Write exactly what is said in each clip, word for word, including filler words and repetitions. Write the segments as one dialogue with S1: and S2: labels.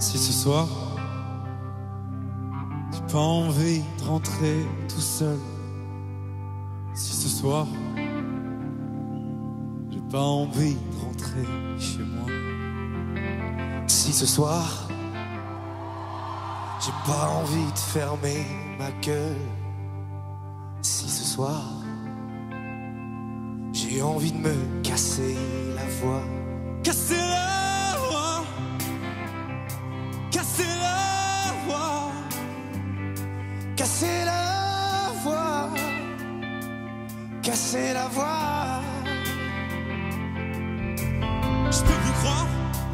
S1: Si ce soir, j'ai pas envie de rentrer tout seul. Si ce soir, j'ai pas envie de rentrer chez moi.
S2: Si ce soir, j'ai pas envie de fermer ma gueule. Si ce soir, j'ai envie de me casser la voix.
S1: Casser la voix, casser la voix,
S2: casser la voix, casser la voix.
S1: Je peux plus croire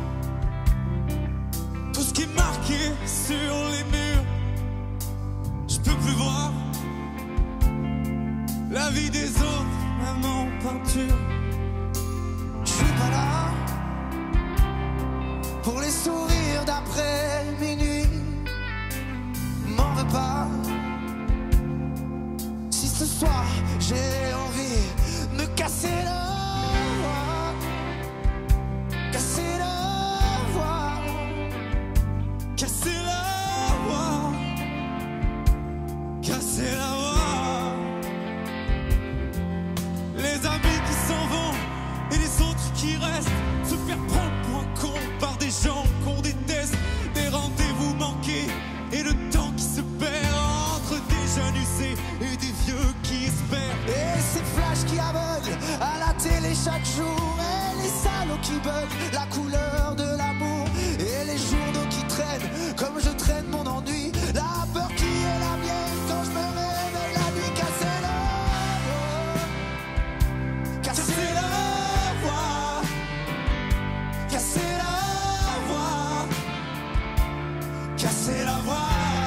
S1: tout ce qui est marqué sur les murs. Je peux plus voir la vie des autres, même en peinture.
S2: Je suis pas là pour les sourires d'après minuit. M'en veux pas si ce soir j'ai envie de me casser la voix, casser la voix,
S1: Casser la voix, casser la voix. Les amis qui s'en vont et les autres qui restent, se faire prendre pour un con par des gens qu'on déteste. Des rendez-vous manqués et le temps qui se perd entre des jeunes usés et des vieux qui espèrent.
S2: et ces flashs qui aveuglent à la télé chaque jour, et les salauds qui bug la couleur de l'amour, et les journaux qui traînent comme je traîne mon ennui, la peur qui est la mienne quand je me réveille la nuit. Casser la voix, casser la voix, casser la voix, casser la voix.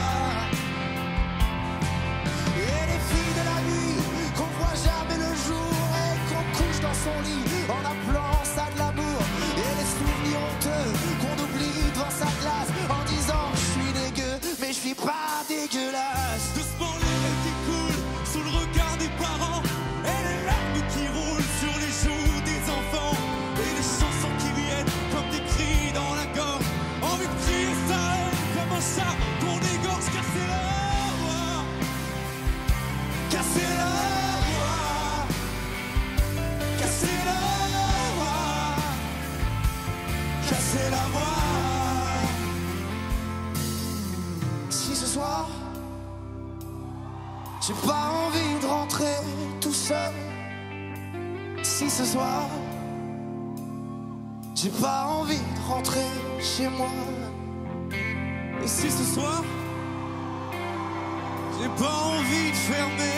S2: Et les filles de la nuit qu'on voit jamais le jour et qu'on couche dans son lit en appelant ça de l'amour, et les souvenirs honteux qu'on oublie devant sa glace en disant je suis dégueu mais je suis pas dégueulasse.
S1: Doucement les rêves qui coulent sous le regard des parents, et les larmes qui roulent sur les joues des enfants, et les chansons qui viennent comme des cris dans la gorge, envie de crier sa haine comme un chat qu'on égorge. Casser la voix,
S2: Casser la voix, casser la voix, casser la voix. Si ce soir j'ai pas envie de rentrer tout seul, si ce soir j'ai pas envie de rentrer chez moi,
S1: et si ce soir j'ai pas envie de fermer